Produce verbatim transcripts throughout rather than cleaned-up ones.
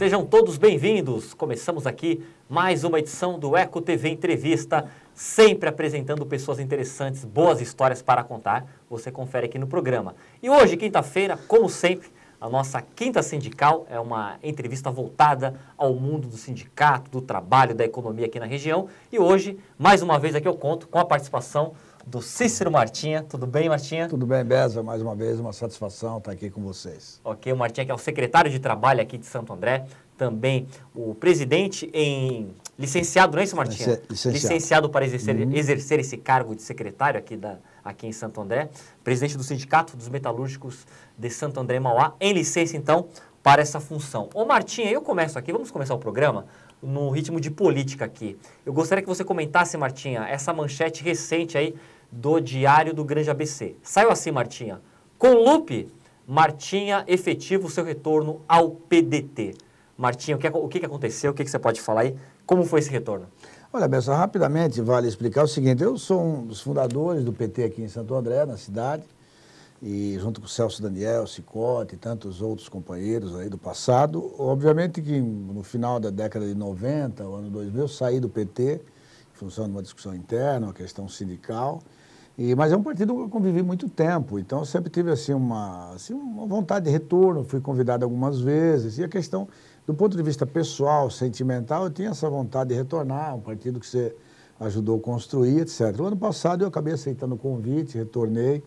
Sejam todos bem-vindos. Começamos aqui mais uma edição do Eco T V Entrevista, sempre apresentando pessoas interessantes, boas histórias para contar. Você confere aqui no programa. E hoje, quinta-feira, como sempre, a nossa Quinta Sindical é uma entrevista voltada ao mundo do sindicato, do trabalho, da economia aqui na região. E hoje, mais uma vez aqui eu conto com a participação do Cícero Martinha. Tudo bem, Martinha? Tudo bem, Beza. Mais uma vez, uma satisfação estar aqui com vocês. Ok, o Martinha que é o secretário de Trabalho aqui de Santo André, também o presidente em... Licenciado, não é isso, Martinha? Licenciado. Licenciado para exercer, Uhum. exercer esse cargo de secretário aqui, da, aqui em Santo André. Presidente do Sindicato dos Metalúrgicos de Santo André e Mauá. Em licença, então, para essa função. Ô, Martinha, eu começo aqui, vamos começar o programa no ritmo de política aqui. Eu gostaria que você comentasse, Martinha, essa manchete recente aí do Diário do Grande A B C. Saiu assim, Martinha. Com Lupe, Martinha efetiva o seu retorno ao P D T. Martinha, o que, o que aconteceu? O que você pode falar aí? Como foi esse retorno? Olha, Bessa, rapidamente vale explicar o seguinte. Eu sou um dos fundadores do P T aqui em Santo André, na cidade, e junto com o Celso Daniel, Cicote e tantos outros companheiros aí do passado. Obviamente que no final da década de noventa, o ano dois mil, eu saí do P T, em função de uma discussão interna, uma questão sindical. E, mas é um partido que eu convivi muito tempo, então eu sempre tive assim, uma, assim, uma vontade de retorno, fui convidado algumas vezes, e a questão, do ponto de vista pessoal, sentimental, eu tinha essa vontade de retornar, um partido que você ajudou a construir, etcétera. O ano passado eu acabei aceitando o convite, retornei,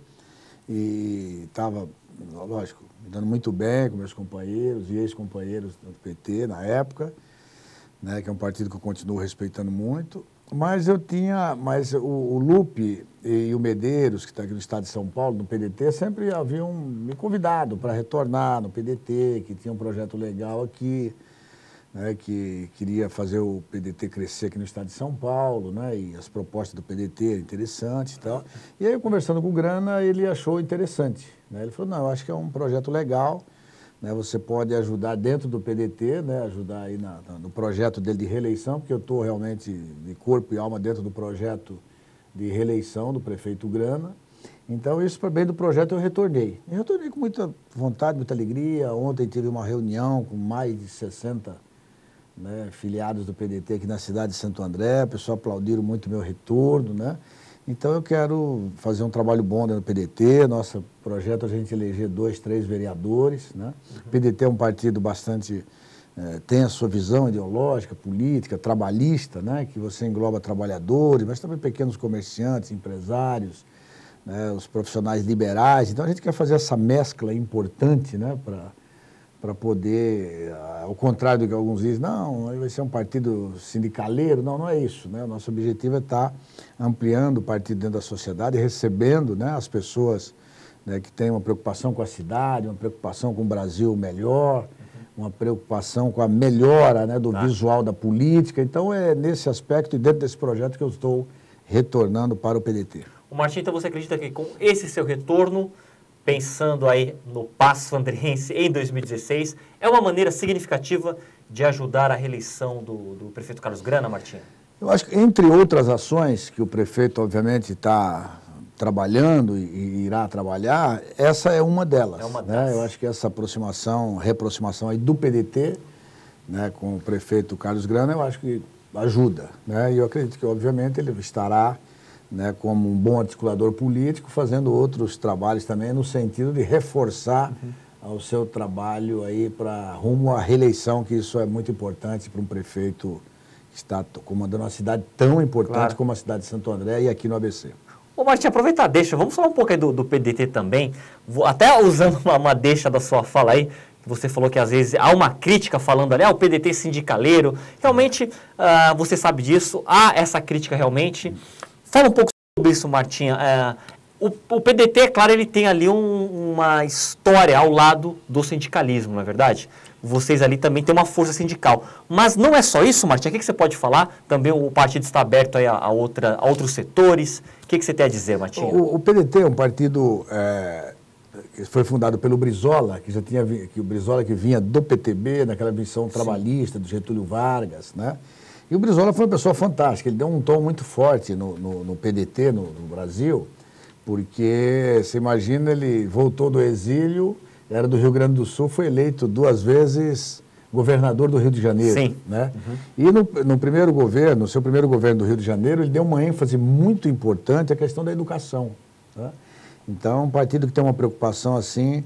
e estava, lógico, me dando muito bem com meus companheiros e ex-companheiros do P T na época, né, que é um partido que eu continuo respeitando muito. Mas eu tinha, mas o, o Lupe e o Medeiros, que está aqui no estado de São Paulo, no P D T, sempre haviam me convidado para retornar no P D T, que tinha um projeto legal aqui, né, que queria fazer o P D T crescer aqui no estado de São Paulo, né, e as propostas do P D T eram interessantes e tal. E aí, eu conversando com o Grana, ele achou interessante, né, ele falou, não, eu acho que é um projeto legal, né, você pode ajudar dentro do P D T, né, ajudar aí na, na, no projeto dele de reeleição, porque eu estou realmente de corpo e alma dentro do projeto de reeleição do prefeito Grana. Então, isso para bem do projeto eu retornei. Eu retornei com muita vontade, muita alegria. Ontem tive uma reunião com mais de sessenta, né, filiados do P D T aqui na cidade de Santo André. O pessoal aplaudiram muito o meu retorno, né? Então, eu quero fazer um trabalho bom dentro do P D T. Nosso projeto é a gente eleger dois, três vereadores, né? Uhum. O P D T é um partido bastante... É, tem a sua visão ideológica, política, trabalhista, né? Que você engloba trabalhadores, mas também pequenos comerciantes, empresários, né? Os profissionais liberais. Então, a gente quer fazer essa mescla importante, né? Para... para poder, ao contrário do que alguns dizem, não, vai ser um partido sindicaleiro, não, não é isso, né? O nosso objetivo é estar ampliando o partido dentro da sociedade, recebendo, né, as pessoas, né, que têm uma preocupação com a cidade, uma preocupação com o Brasil melhor, uhum. uma preocupação com a melhora, né, do tá. visual da política. Então, é nesse aspecto e dentro desse projeto que eu estou retornando para o P D T. O Martinho, então você acredita que com esse seu retorno, pensando aí no Paço Andriense em dois mil e dezesseis, é uma maneira significativa de ajudar a reeleição do, do prefeito Carlos Grana, Martinho? Eu acho que, entre outras ações que o prefeito, obviamente, está trabalhando e, e irá trabalhar, essa é uma delas. É uma delas. Né? Eu acho que essa aproximação, reaproximação aí do P D T, né, com o prefeito Carlos Grana, eu acho que ajuda. Né? E eu acredito que, obviamente, ele estará, né, como um bom articulador político, fazendo outros trabalhos também no sentido de reforçar uhum. o seu trabalho aí para rumo à reeleição, que isso é muito importante para um prefeito que está comandando uma cidade tão importante claro. como a cidade de Santo André e aqui no A B C. Ô Martinho, aproveitar, deixa, vamos falar um pouco aí do, do P D T também, vou, até usando uma, uma deixa da sua fala aí, que você falou que às vezes há uma crítica falando ali, ah, o P D T sindicaleiro, realmente, uh, você sabe disso, há essa crítica realmente. Fala um pouco sobre isso, Martinha. É, o, o P D T, é claro, ele tem ali um, uma história ao lado do sindicalismo, não é verdade? Vocês ali também têm uma força sindical. Mas não é só isso, Martinha? O que, que você pode falar? Também o partido está aberto aí a, a, outra, a outros setores. O que, que você tem a dizer, Martinha? O, o P D T é um partido é, que foi fundado pelo Brizola, que já tinha que o Brizola que vinha do P T B, naquela visão trabalhista, Sim. do Getúlio Vargas, né? E o Brizola foi uma pessoa fantástica, ele deu um tom muito forte no, no, no P D T, no, no Brasil, porque, você imagina, ele voltou do exílio, era do Rio Grande do Sul, foi eleito duas vezes governador do Rio de Janeiro. Sim. Né? Uhum. E no, no primeiro governo, no seu primeiro governo do Rio de Janeiro, ele deu uma ênfase muito importante à questão da educação. Tá? Então, um partido que tem uma preocupação assim,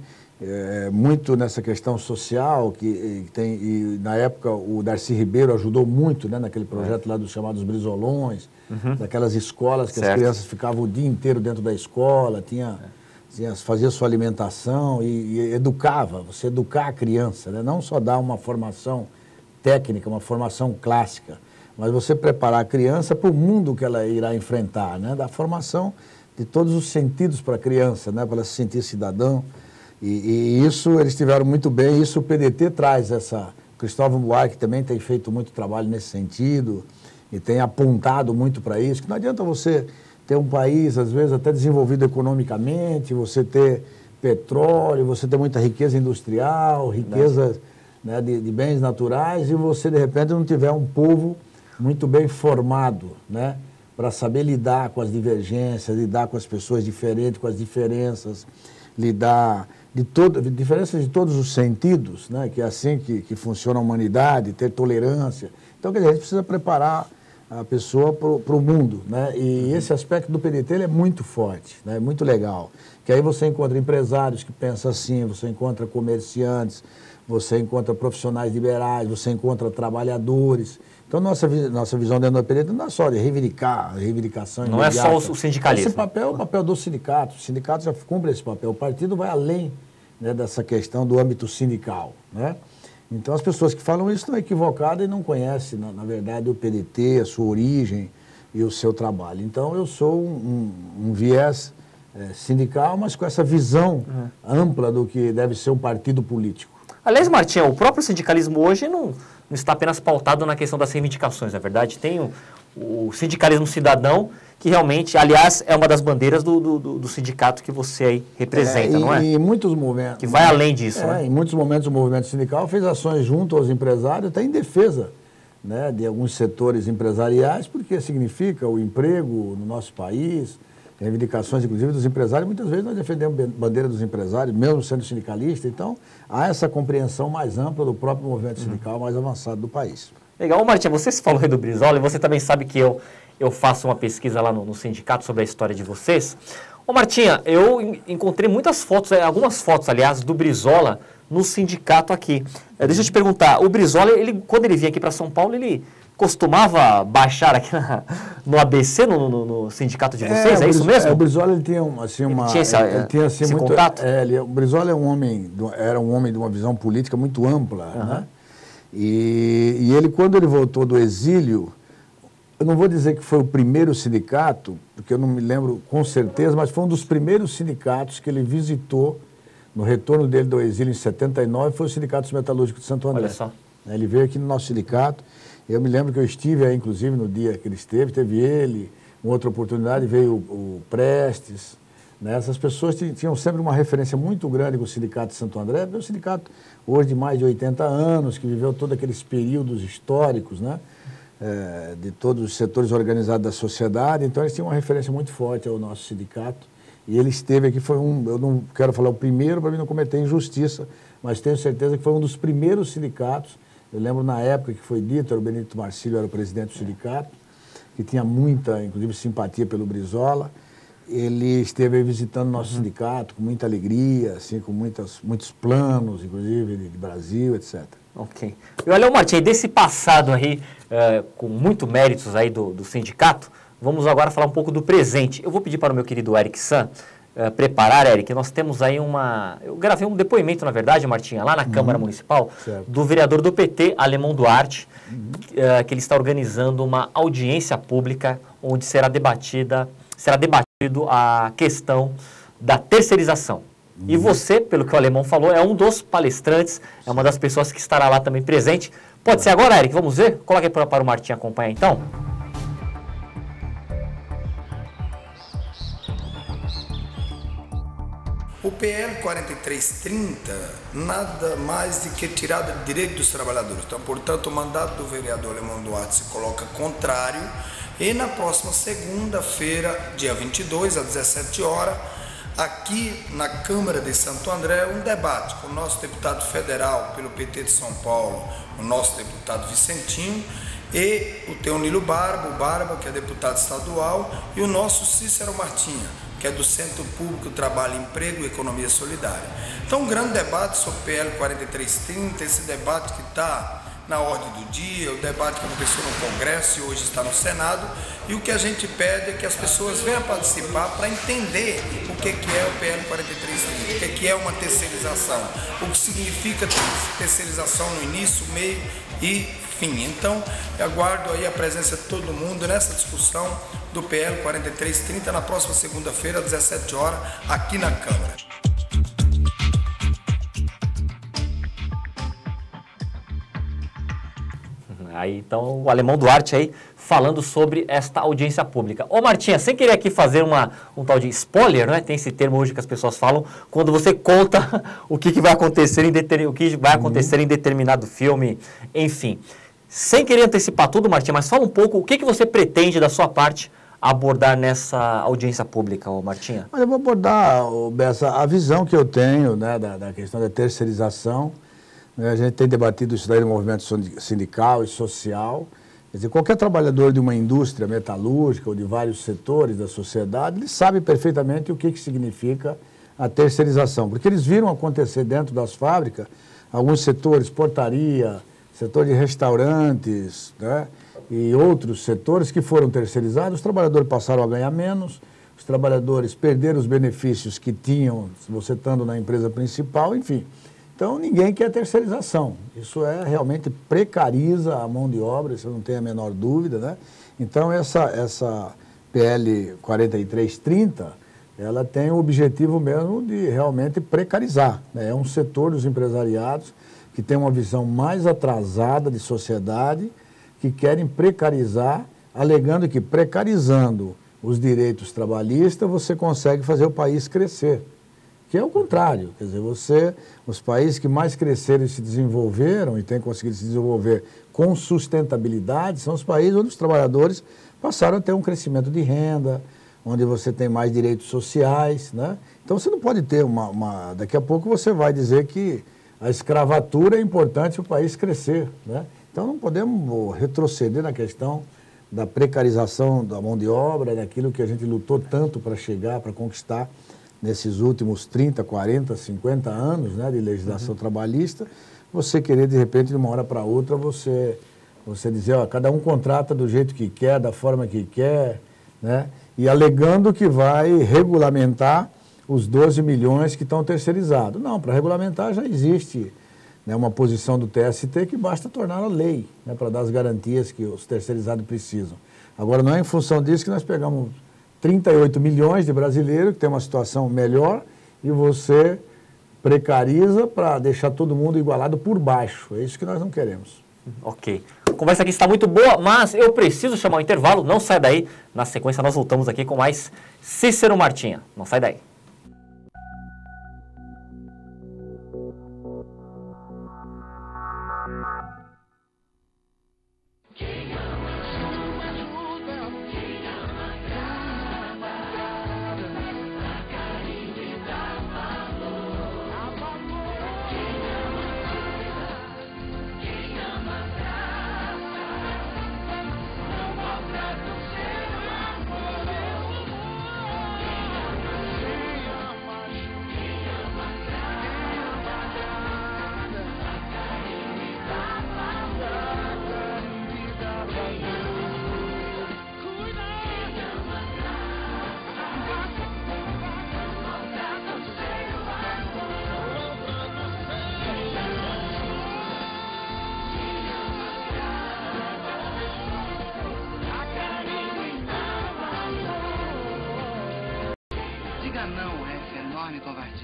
é, muito nessa questão social, que, que tem, e na época o Darcy Ribeiro ajudou muito, né, naquele projeto lá dos chamados Brizolões, uhum. daquelas escolas que certo. As crianças ficavam o dia inteiro dentro da escola, tinha... É. Fazia sua alimentação e, e educava, você educar a criança, né? Não só dar uma formação técnica, uma formação clássica, mas você preparar a criança para o mundo que ela irá enfrentar, né? Da formação de todos os sentidos para a criança, né? Para ela se sentir cidadão. E, e isso eles tiveram muito bem, isso o P D T traz essa... Cristóvão Buarque também tem feito muito trabalho nesse sentido e tem apontado muito para isso, que não adianta você... ter um país, às vezes, até desenvolvido economicamente, você ter petróleo, você ter muita riqueza industrial, riqueza né, de, de bens naturais, e você, de repente, não tiver um povo muito bem formado, né, para saber lidar com as divergências, lidar com as pessoas diferentes, com as diferenças, lidar de todo, diferenças de todos os sentidos, né, que é assim que, que funciona a humanidade, ter tolerância. Então, quer dizer, a gente precisa preparar a pessoa para o mundo, né? E esse aspecto do P D T ele é muito forte, né? Muito legal. Que aí você encontra empresários que pensam assim, você encontra comerciantes, você encontra profissionais liberais, você encontra trabalhadores. Então, nossa, nossa visão dentro do P D T não é só de reivindicar, reivindicação Não imediata. É só o sindicalismo. Esse papel é o papel do sindicato. O sindicato já cumpre esse papel. O partido vai além, né, dessa questão do âmbito sindical, né? Então, as pessoas que falam isso estão equivocadas e não conhecem, na, na verdade, o P D T, a sua origem e o seu trabalho. Então, eu sou um, um, um viés é, sindical, mas com essa visão uhum. ampla do que deve ser um partido político. Aliás, Martinha, o próprio sindicalismo hoje não, não está apenas pautado na questão das reivindicações, na verdade. Tem o, o sindicalismo cidadão, que realmente, aliás, é uma das bandeiras do, do, do sindicato que você aí representa, é, e, não é? E em muitos momentos... Que vai além disso, é, né? Em muitos momentos o movimento sindical fez ações junto aos empresários, até em defesa, né, de alguns setores empresariais, porque significa o emprego no nosso país, reivindicações, inclusive, dos empresários. Muitas vezes nós defendemos a bandeira dos empresários, mesmo sendo sindicalista. Então, há essa compreensão mais ampla do próprio movimento sindical uhum. mais avançado do país. Legal. Ô, Martinha, você se falou aí do Brizola e você também sabe que eu... eu faço uma pesquisa lá no, no sindicato sobre a história de vocês. Ô Martinha, eu encontrei muitas fotos, algumas fotos, aliás, do Brizola no sindicato aqui. É, deixa eu te perguntar, o Brizola, ele, quando ele vinha aqui para São Paulo, ele costumava baixar aqui na, no A B C, no, no, no sindicato de vocês? É, é isso mesmo? É, o Brizola ele tinha, assim, uma, ele tinha, esse, ele, ele tinha assim, esse muito, contato? É, ele, o Brizola é um homem, era um homem de uma visão política muito ampla, uhum. né? E, e ele, quando ele voltou do exílio, eu não vou dizer que foi o primeiro sindicato, porque eu não me lembro com certeza, mas foi um dos primeiros sindicatos que ele visitou no retorno dele do exílio em setenta e nove, foi o Sindicato Metalúrgico de Santo André. Olha só. Ele veio aqui no nosso sindicato, eu me lembro que eu estive aí, inclusive, no dia que ele esteve, teve ele, uma outra oportunidade, veio o, o Prestes, né? Essas pessoas tinham sempre uma referência muito grande com o Sindicato de Santo André, é um sindicato hoje de mais de oitenta anos, que viveu todos aqueles períodos históricos, né? É, de todos os setores organizados da sociedade, então eles tinham uma referência muito forte ao nosso sindicato, e ele esteve aqui, foi um, eu não quero falar o primeiro para mim não cometer injustiça, mas tenho certeza que foi um dos primeiros sindicatos, eu lembro na época que foi dito, era o Benito Marcílio, era o presidente do sindicato, que tinha muita, inclusive, simpatia pelo Brizola, ele esteve aí visitando o nosso uhum. sindicato com muita alegria, assim, com muitas, muitos planos, inclusive, de, de Brasil, etcétera. Ok. E olha, Martinha, desse passado aí, uh, com muito méritos aí do, do sindicato, vamos agora falar um pouco do presente. Eu vou pedir para o meu querido Eric San uh, preparar, Eric, nós temos aí uma... Eu gravei um depoimento, na verdade, Martinha, lá na uhum. Câmara Municipal, certo. do vereador do P T, Alemão Duarte, uhum. uh, que ele está organizando uma audiência pública onde será debatida, será debatido a questão da terceirização. E você, pelo que o Alemão falou, é um dos palestrantes, é uma das pessoas que estará lá também presente. Pode ser agora, Eric? Vamos ver? Coloca aí para o Martinho acompanhar, então. O P L quarenta e três trinta nada mais do que tirada de direito dos trabalhadores. Então, portanto, o mandato do vereador Alemão Duarte se coloca contrário e na próxima segunda-feira, dia vinte e dois, às dezessete horas, aqui na Câmara de Santo André um debate com o nosso deputado federal pelo P T de São Paulo, o nosso deputado Vicentinho, e o Teonilo Barba, o Barba, que é deputado estadual, e o nosso Cícero Martinha, que é do Centro Público Trabalho, Emprego e Economia Solidária. Então, um grande debate sobre o P L quarenta e três trinta, esse debate que está na ordem do dia, o debate que aconteceu no Congresso e hoje está no Senado, e o que a gente pede é que as pessoas venham participar para entender o que é o P L quarenta e três trinta, o que é uma terceirização, o que significa terceirização no início, meio e fim. Então, eu aguardo aí a presença de todo mundo nessa discussão do P L quarenta e três trinta na próxima segunda-feira, às dezessete horas, aqui na Câmara. Aí, então, o Alemão Duarte aí falando sobre esta audiência pública. Ô Martinha, sem querer aqui fazer uma, um tal de spoiler, né? Tem esse termo hoje que as pessoas falam, quando você conta o que, que vai acontecer em deter, o que vai acontecer uhum. em determinado filme, enfim. Sem querer antecipar tudo, Martinha, mas fala um pouco o que, que você pretende da sua parte abordar nessa audiência pública, ô Martinha. Eu vou abordar, Bessa, a visão que eu tenho, né, da, da questão da terceirização. A gente tem debatido isso daí no movimento sindical e social. Quer dizer, qualquer trabalhador de uma indústria metalúrgica ou de vários setores da sociedade, ele sabe perfeitamente o que, que significa a terceirização. Porque eles viram acontecer dentro das fábricas alguns setores, portaria, setor de restaurantes, né, e outros setores que foram terceirizados. Os trabalhadores passaram a ganhar menos, os trabalhadores perderam os benefícios que tinham, você estando na empresa principal, enfim. Então, ninguém quer terceirização. Isso é realmente precariza a mão de obra, isso não tem a menor dúvida, né? Então, essa, essa P L quarenta e três trinta, ela tem o objetivo mesmo de realmente precarizar, né? É um setor dos empresariados que tem uma visão mais atrasada de sociedade, que querem precarizar, alegando que precarizando os direitos trabalhistas, você consegue fazer o país crescer. Que é o contrário, quer dizer, você, os países que mais cresceram e se desenvolveram e têm conseguido se desenvolver com sustentabilidade são os países onde os trabalhadores passaram a ter um crescimento de renda, onde você tem mais direitos sociais, né? Então você não pode ter uma, uma... Daqui a pouco você vai dizer que a escravatura é importante para o país crescer, né? Então não podemos retroceder na questão da precarização da mão de obra, daquilo que a gente lutou tanto para chegar, para conquistar nesses últimos trinta, quarenta, cinquenta anos, né, de legislação uhum. trabalhista, você querer, de repente, de uma hora para outra, você, você dizer, ó, cada um contrata do jeito que quer, da forma que quer, né, e alegando que vai regulamentar os doze milhões que estão terceirizados. Não, para regulamentar já existe, né, uma posição do T S T que basta tornar a lei, né, para dar as garantias que os terceirizados precisam. Agora, não é em função disso que nós pegamos trinta e oito milhões de brasileiros que tem uma situação melhor e você precariza para deixar todo mundo igualado por baixo. É isso que nós não queremos. Ok. A conversa aqui está muito boa, mas eu preciso chamar o intervalo. Não sai daí. Na sequência, nós voltamos aqui com mais Cícero Martinha. Não sai daí. Diga não a essa enorme covardia.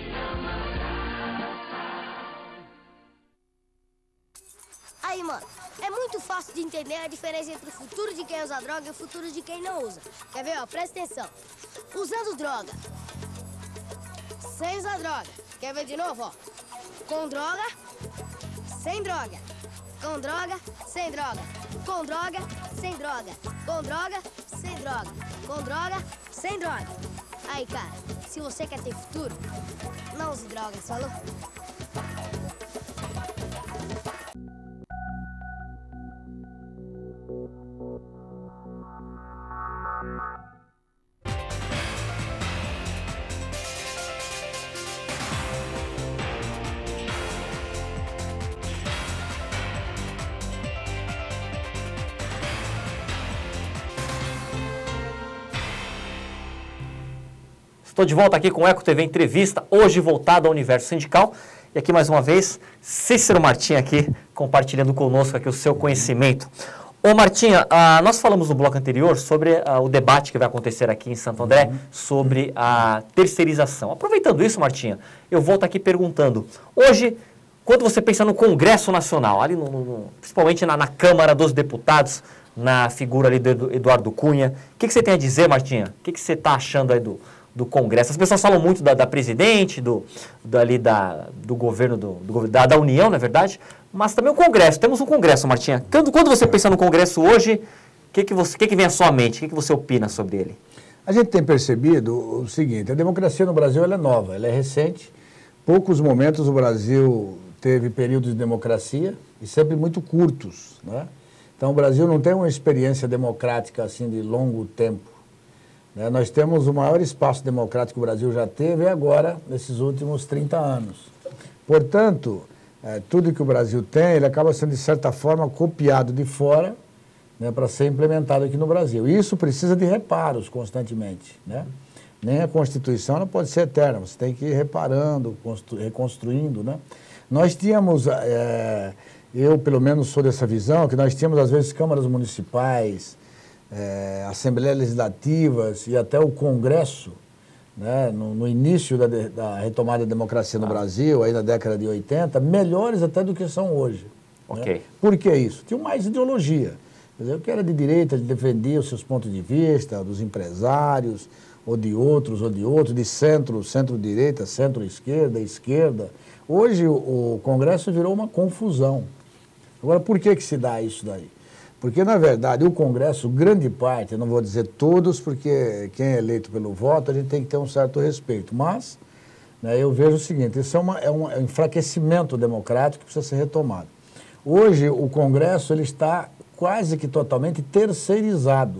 Aí, mano, é muito fácil de entender a diferença entre o futuro de quem usa droga e o futuro de quem não usa. Quer ver, ó? Presta atenção. Usando droga. Sem usar droga. Quer ver de novo, ó? Com droga, sem droga. Com droga, sem droga. Com droga, sem droga. Com droga, sem droga. Com droga, sem droga. Aí, cara, se você quer ter futuro, não use drogas, falou? Estou de volta aqui com o Eco T V Entrevista, hoje voltado ao universo sindical. E aqui mais uma vez, Cícero Martinha aqui, compartilhando conosco aqui o seu conhecimento. Ô Martinha, ah, nós falamos no bloco anterior sobre ah, o debate que vai acontecer aqui em Santo André, uhum. sobre a terceirização. Aproveitando isso, Martinha, eu volto aqui perguntando, hoje, quando você pensa no Congresso Nacional, ali no, no, principalmente na, na Câmara dos Deputados, na figura ali do Eduardo Cunha, o que, que você tem a dizer, Martinha? O que, que você está achando aí do... do Congresso? As pessoas falam muito da, da presidente, do, do, ali da, do governo, do, do, da, da União, na verdade, mas também o Congresso. Temos um Congresso, Martinha. Quando, quando você pensa no Congresso hoje, o que, que, você, que, que vem à sua mente? O que, que você opina sobre ele? A gente tem percebido o seguinte, a democracia no Brasil ela é nova, ela é recente. Poucos momentos o Brasil teve períodos de democracia e sempre muito curtos, né? Então o Brasil não tem uma experiência democrática assim de longo tempo. Nós temos o maior espaço democrático que o Brasil já teve agora, nesses últimos trinta anos. Portanto, é, tudo que o Brasil tem, ele acaba sendo, de certa forma, copiado de fora, né, para ser implementado aqui no Brasil. E isso precisa de reparos constantemente, né? Nem a Constituição ela pode ser eterna, você tem que ir reparando, reconstruindo, né? Nós tínhamos, é, eu pelo menos sou dessa visão, que nós tínhamos às vezes câmaras municipais, É, assembleias legislativas e até o Congresso, né, no, no início da, de, da retomada da democracia no ah. Brasil, aí na década de oitenta, melhores até do que são hoje. Okay. Né? Por que isso? Tinha mais ideologia. Quer dizer, o que era de direita, de defendia os seus pontos de vista, dos empresários, ou de outros, ou de outros, de centro, centro-direita, centro-esquerda, esquerda. Hoje o, o Congresso virou uma confusão. Agora, por que que se dá isso daí? Porque, na verdade, o Congresso, grande parte, eu não vou dizer todos, porque quem é eleito pelo voto, a gente tem que ter um certo respeito. Mas, né, eu vejo o seguinte, isso é, uma, é um enfraquecimento democrático que precisa ser retomado. Hoje, o Congresso ele está quase que totalmente terceirizado.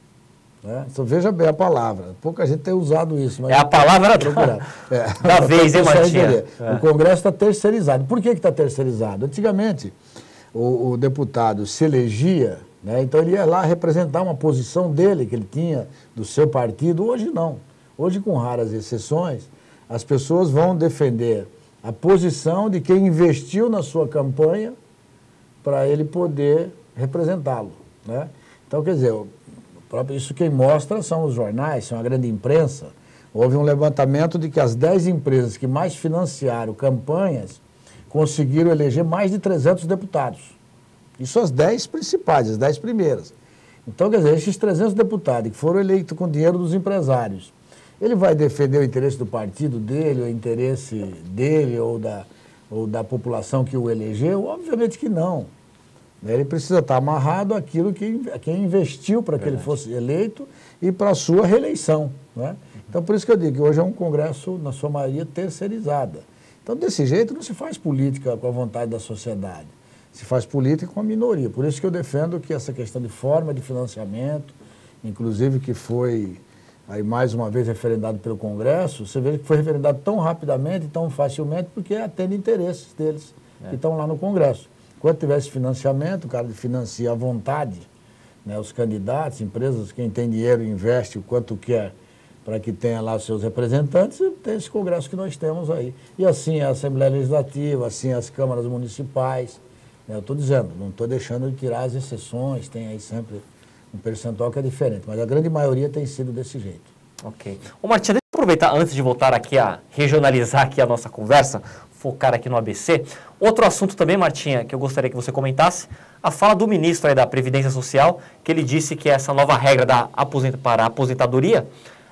Né? Então, veja bem a palavra. Pouca gente tem usado isso. Mas é a palavra da, é, da vez, hein, Martinha? É. O Congresso está terceirizado. Por que que está terceirizado? Antigamente... O, o deputado se elegia, né? Então ele ia lá representar uma posição dele, que ele tinha, do seu partido. Hoje não. Hoje, com raras exceções, as pessoas vão defender a posição de quem investiu na sua campanha para ele poder representá-lo, né? Então, quer dizer, isso quem mostra são os jornais, são a grande imprensa. Houve um levantamento de que as dez empresas que mais financiaram campanhas conseguiram eleger mais de trezentos deputados. Isso as dez principais, as dez primeiras. Então, quer dizer, esses trezentos deputados que foram eleitos com dinheiro dos empresários, ele vai defender o interesse do partido dele, o interesse dele ou da, ou da população que o elegeu? Obviamente que não. Ele precisa estar amarrado àquilo que a quem investiu para que ele fosse eleito e para a sua reeleição, né? Então, por isso que eu digo que hoje é um Congresso, na sua maioria, terceirizada. Então, desse jeito, não se faz política com a vontade da sociedade. Se faz política com a minoria. Por isso que eu defendo que essa questão de forma de financiamento, inclusive que foi, aí mais uma vez, referendado pelo Congresso, você vê que foi referendado tão rapidamente, tão facilmente, porque atende interesses deles, é. que estão lá no Congresso. Quando tivesse financiamento, o cara financia à vontade, né, os candidatos, empresas, quem tem dinheiro investe o quanto quer, para que tenha lá os seus representantes, e tem esse Congresso que nós temos aí. E assim a Assembleia Legislativa, assim as câmaras municipais. Eu estou dizendo, não estou deixando de tirar as exceções, tem aí sempre um percentual que é diferente, mas a grande maioria tem sido desse jeito. Ok. Ô Martinha, deixa eu aproveitar, antes de voltar aqui a regionalizar aqui a nossa conversa, focar aqui no A B C. Outro assunto também, Martinha, que eu gostaria que você comentasse, a fala do ministro aí da Previdência Social, que ele disse que essa nova regra da aposenta, para a aposentadoria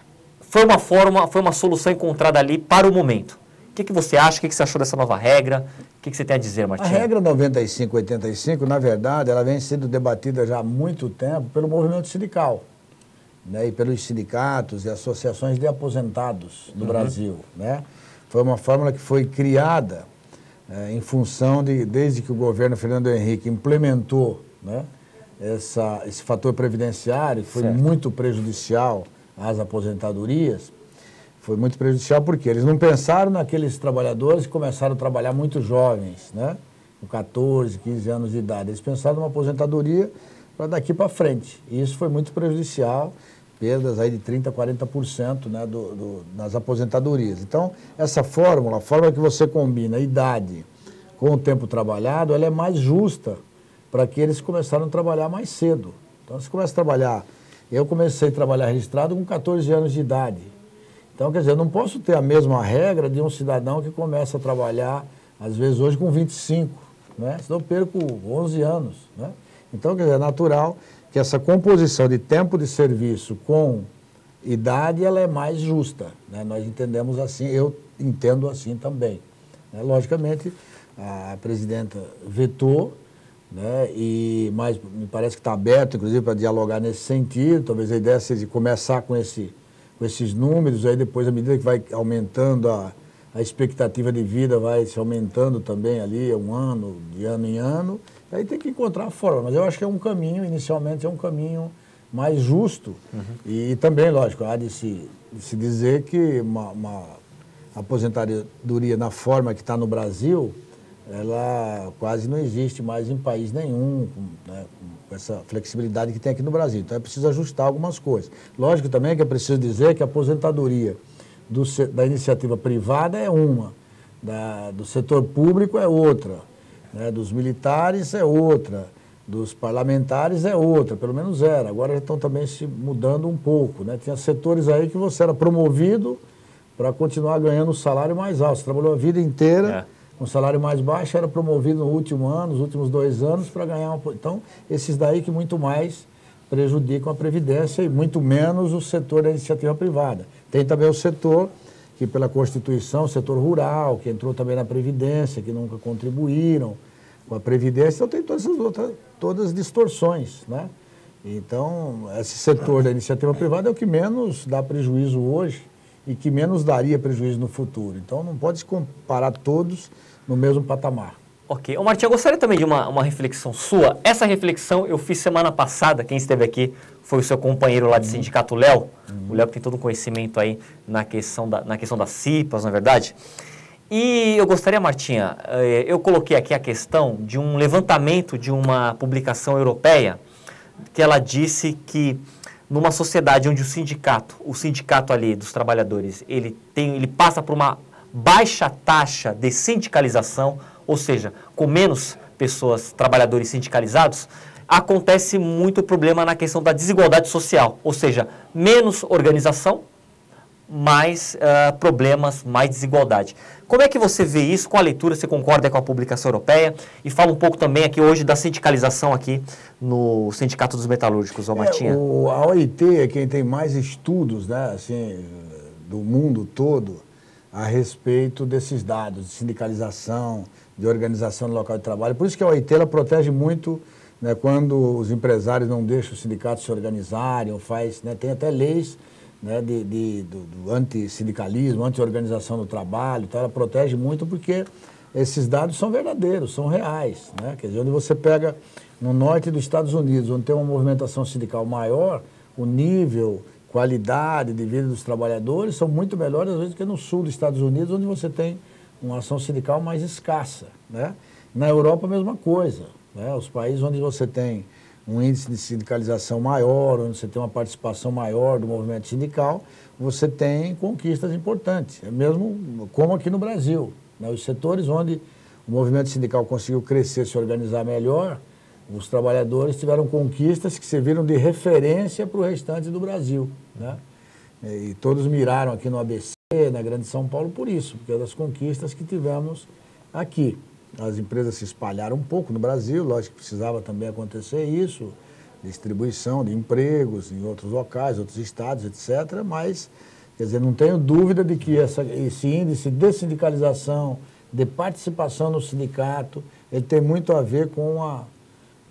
foi uma forma, foi uma solução encontrada ali para o momento. O que, que você acha? O que, que você achou dessa nova regra? O que, que você tem a dizer, Martinha? A regra noventa e cinco oitenta e cinco, na verdade, ela vem sendo debatida já há muito tempo pelo movimento sindical. né, e pelos sindicatos e associações de aposentados do uhum. Brasil, né? Foi uma fórmula que foi criada é, em função de, desde que o governo Fernando Henrique implementou, né, essa, esse fator previdenciário, que foi certo. muito prejudicial às aposentadorias, foi muito prejudicial porque eles não pensaram naqueles trabalhadores que começaram a trabalhar muito jovens, né, com quatorze, quinze anos de idade. Eles pensaram numa aposentadoria para daqui para frente. E isso foi muito prejudicial, perdas aí de trinta por cento, quarenta por cento, né, do, do, nas aposentadorias. Então, essa fórmula, a fórmula que você combina a idade com o tempo trabalhado, ela é mais justa para aqueles que começaram a trabalhar mais cedo. Então, você começa a trabalhar... Eu comecei a trabalhar registrado com quatorze anos de idade. Então, quer dizer, eu não posso ter a mesma regra de um cidadão que começa a trabalhar, às vezes, hoje com vinte e cinco, né? Senão eu perco onze anos, né? Então, quer dizer, é natural que essa composição de tempo de serviço com idade, ela é mais justa, né? Nós entendemos assim, eu entendo assim também, né? Logicamente, a presidenta vetou, né? E, mas me parece que está aberto, inclusive, para dialogar nesse sentido. Talvez a ideia seja de começar com, esse, com esses números, aí depois, à medida que vai aumentando a, a expectativa de vida, vai se aumentando também ali, um ano, de ano em ano. Aí tem que encontrar a forma, mas eu acho que é um caminho, inicialmente é um caminho mais justo. Uhum. E também, lógico, há de se, de se dizer que uma, uma aposentadoria na forma que está no Brasil, ela quase não existe mais em país nenhum, com, né, com essa flexibilidade que tem aqui no Brasil. Então é preciso ajustar algumas coisas. Lógico também que é preciso dizer que a aposentadoria do, da iniciativa privada é uma, da, do setor público é outra. Né, dos militares é outra, dos parlamentares é outra, pelo menos era. Agora já estão também se mudando um pouco, né? Tinha setores aí que você era promovido para continuar ganhando o salário mais alto. Você trabalhou a vida inteira é. com um salário mais baixo, era promovido no último ano, nos últimos dois anos, para ganhar uma... Então, esses daí que muito mais prejudicam a Previdência e muito menos o setor da iniciativa privada. Tem também o setor que pela Constituição, o setor rural, que entrou também na Previdência, que nunca contribuíram com a Previdência, então tem todas as outras, todas as distorções, né? Então, esse setor da iniciativa privada é o que menos dá prejuízo hoje e que menos daria prejuízo no futuro. Então, não pode se comparar todos no mesmo patamar. Ok. Ô Martim, eu gostaria também de uma, uma reflexão sua. Essa reflexão eu fiz semana passada, quem esteve aqui foi o seu companheiro lá de uhum. sindicato, Léo. Uhum. O Léo que tem todo um conhecimento aí na questão, da, na questão das C I P As, na verdade. E eu gostaria, Martinha, eu coloquei aqui a questão de um levantamento de uma publicação europeia, que ela disse que numa sociedade onde o sindicato, o sindicato ali dos trabalhadores, ele, tem, ele passa por uma baixa taxa de sindicalização, ou seja, com menos pessoas, trabalhadores sindicalizados, acontece muito problema na questão da desigualdade social, ou seja, menos organização, mais uh, problemas, mais desigualdade. Como é que você vê isso com a leitura? Você concorda com a publicação europeia? E fala um pouco também aqui hoje da sindicalização aqui no Sindicato dos Metalúrgicos, ô Martinha. É, o, a O I T é quem tem mais estudos, né, assim, do mundo todo a respeito desses dados de sindicalização, de organização do local de trabalho. Por isso que a O I T ela protege muito, né, quando os empresários não deixam os sindicatos se organizarem, ou faz, né, tem até leis, né, de, de, do, do antissindicalismo, anti-organização do trabalho. Então ela protege muito porque esses dados são verdadeiros, são reais, né? Quer dizer, onde você pega no norte dos Estados Unidos, onde tem uma movimentação sindical maior, o nível, qualidade de vida dos trabalhadores são muito melhores, às vezes, do que no sul dos Estados Unidos, onde você tem uma ação sindical mais escassa, né? Na Europa, a mesma coisa, né? Os países onde você tem um índice de sindicalização maior, onde você tem uma participação maior do movimento sindical, você tem conquistas importantes, é mesmo como aqui no Brasil, né? Os setores onde o movimento sindical conseguiu crescer, se organizar melhor, os trabalhadores tiveram conquistas que serviram de referência para o restante do Brasil, né? E todos miraram aqui no A B C, na Grande São Paulo, por isso, porque é das conquistas que tivemos aqui. As empresas se espalharam um pouco no Brasil, lógico que precisava também acontecer isso, distribuição de empregos em outros locais, outros estados, etcétera. Mas, quer dizer, não tenho dúvida de que essa, esse índice de sindicalização, de participação no sindicato, ele tem muito a ver com a, com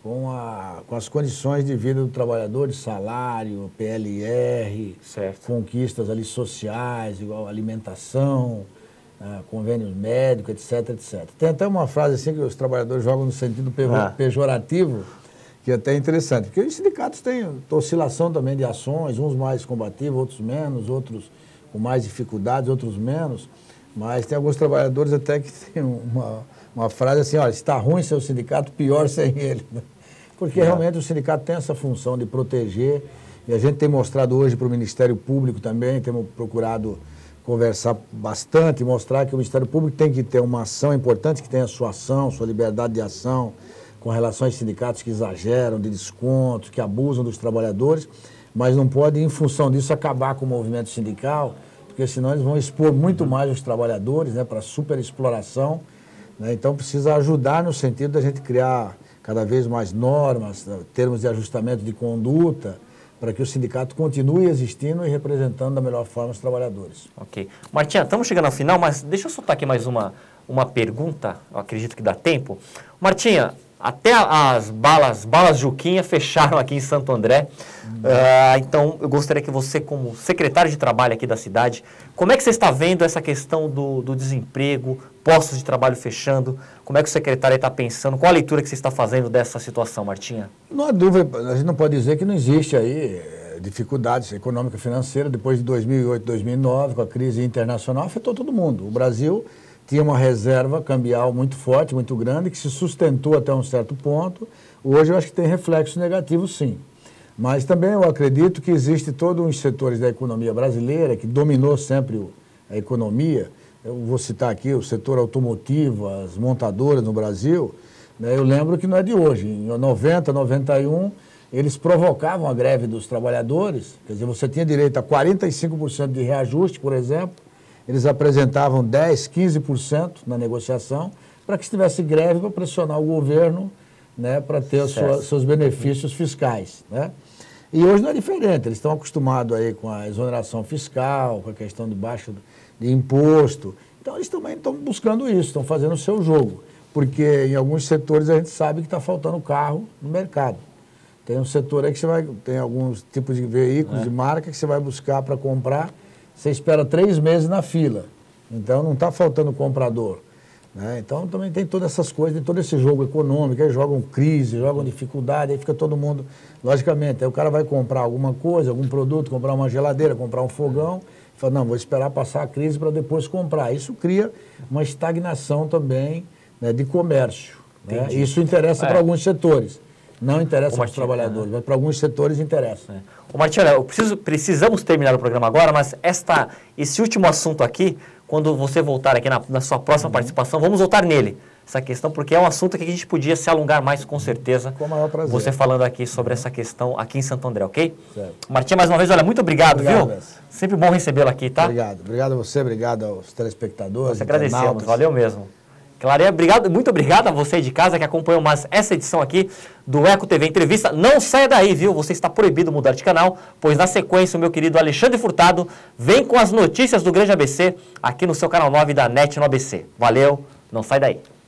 com, a, com as condições de vida do trabalhador, de salário, P L R, certo. conquistas ali sociais, igual alimentação, uh, convênios médicos, etc, etcétera. Tem até uma frase assim que os trabalhadores jogam no sentido pejo ah. pejorativo, que é até interessante, porque os sindicatos têm oscilação também de ações, uns mais combativos, outros menos, outros com mais dificuldades, outros menos, mas tem alguns trabalhadores até que têm uma, uma frase assim, olha, se está ruim seu sindicato, pior sem ele. Porque é. realmente o sindicato tem essa função de proteger, e a gente tem mostrado hoje para o Ministério Público também, temos procurado conversar bastante, mostrar que o Ministério Público tem que ter uma ação importante, que tem a sua ação, sua liberdade de ação, com relação aos sindicatos que exageram de descontos, que abusam dos trabalhadores, mas não pode, em função disso, acabar com o movimento sindical, porque senão eles vão expor muito mais os trabalhadores, né, para superexploração, né? Então precisa ajudar no sentido da gente criar cada vez mais normas, termos de ajustamento de conduta, para que o sindicato continue existindo e representando da melhor forma os trabalhadores. Ok. Martinha, estamos chegando ao final, mas deixa eu soltar aqui mais uma, uma pergunta, eu acredito que dá tempo. Martinha, até as balas, balas Juquinha fecharam aqui em Santo André, hum. uh, então eu gostaria que você, como secretário de trabalho aqui da cidade, como é que você está vendo essa questão do, do desemprego, postos de trabalho fechando, como é que o secretário está pensando, qual a leitura que você está fazendo dessa situação, Martinha? Não há dúvida, a gente não pode dizer que não existe aí dificuldades econômicas e financeiras, depois de dois mil e oito, dois mil e nove, com a crise internacional, afetou todo mundo. O Brasil tinha uma reserva cambial muito forte, muito grande, que se sustentou até um certo ponto. Hoje eu acho que tem reflexos negativos, sim. Mas também eu acredito que existe todos os setores da economia brasileira, que dominou sempre a economia. Eu vou citar aqui o setor automotivo, as montadoras no Brasil, né? Eu lembro que não é de hoje. Em noventa, noventa e um, eles provocavam a greve dos trabalhadores. Quer dizer, você tinha direito a quarenta e cinco por cento de reajuste, por exemplo. Eles apresentavam dez, quinze por cento na negociação para que se tivesse greve para pressionar o governo, né, para ter os sua, seus benefícios fiscais, né? E hoje não é diferente, eles estão acostumados aí com a exoneração fiscal, com a questão de baixa de imposto. Então eles também estão buscando isso, estão fazendo o seu jogo, porque em alguns setores a gente sabe que está faltando carro no mercado. Tem um setor aí que você vai, tem alguns tipos de veículos, é. de marca que você vai buscar para comprar. Você espera três meses na fila, então não está faltando comprador, né? Então também tem todas essas coisas, tem todo esse jogo econômico, aí jogam crise, jogam dificuldade, aí fica todo mundo, logicamente, aí o cara vai comprar alguma coisa, algum produto, comprar uma geladeira, comprar um fogão, e fala, não, vou esperar passar a crise para depois comprar. Isso cria uma estagnação também, né, de comércio, né? Isso interessa é. para alguns setores. Não interessa para os trabalhadores, né? Mas para alguns setores interessa. É. Ô Martinho, eu preciso, precisamos terminar o programa agora, mas esta, esse último assunto aqui, quando você voltar aqui na, na sua próxima uhum. participação, vamos voltar nele, essa questão, porque é um assunto que a gente podia se alongar mais, com certeza. Com o maior prazer. Você falando aqui sobre uhum. essa questão aqui em Santo André, ok? Certo. Martinho, mais uma vez, olha, muito obrigado, obrigado viu? Mestre. Sempre bom recebê-lo aqui, tá? Obrigado. Obrigado a você, obrigado aos telespectadores. Nós agradecemos, valeu mesmo. Clareia, obrigado, muito obrigado a você de casa que acompanhou mais essa edição aqui do Eco T V Entrevista. Não saia daí, viu? Você está proibido mudar de canal, pois na sequência o meu querido Alexandre Furtado vem com as notícias do Grande A B C aqui no seu canal nove da NET no A B C. Valeu, não sai daí.